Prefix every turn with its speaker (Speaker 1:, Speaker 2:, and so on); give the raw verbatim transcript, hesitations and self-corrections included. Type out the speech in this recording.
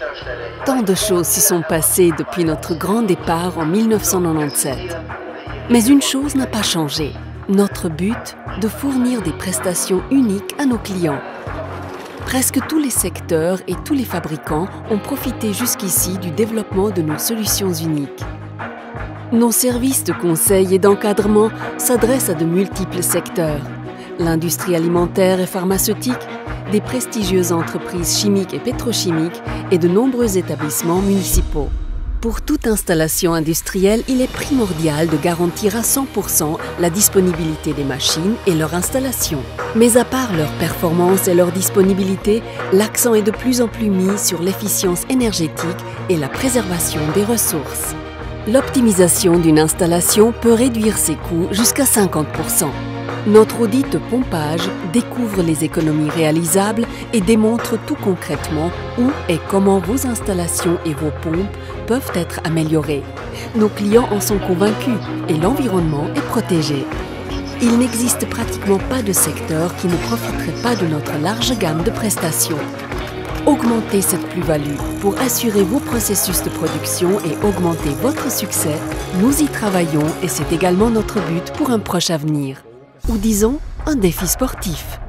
Speaker 1: Tant de choses se sont passées depuis notre grand départ en mille neuf cent quatre-vingt-dix-sept. Mais une chose n'a pas changé. Notre but, de fournir des prestations uniques à nos clients. Presque tous les secteurs et tous les fabricants ont profité jusqu'ici du développement de nos solutions uniques. Nos services de conseil et d'encadrement s'adressent à de multiples secteurs. L'industrie alimentaire et pharmaceutique, des prestigieuses entreprises chimiques et pétrochimiques et de nombreux établissements municipaux. Pour toute installation industrielle, il est primordial de garantir à cent pour cent la disponibilité des machines et leur installation. Mais à part leur performance et leur disponibilité, l'accent est de plus en plus mis sur l'efficience énergétique et la préservation des ressources. L'optimisation d'une installation peut réduire ses coûts jusqu'à cinquante pour cent. Notre audit de pompage découvre les économies réalisables et démontre tout concrètement où et comment vos installations et vos pompes peuvent être améliorées. Nos clients en sont convaincus et l'environnement est protégé. Il n'existe pratiquement pas de secteur qui ne profiterait pas de notre large gamme de prestations. Augmentez cette plus-value pour assurer vos processus de production et augmenter votre succès. Nous y travaillons et c'est également notre but pour un proche avenir. Ou disons, un défi sportif.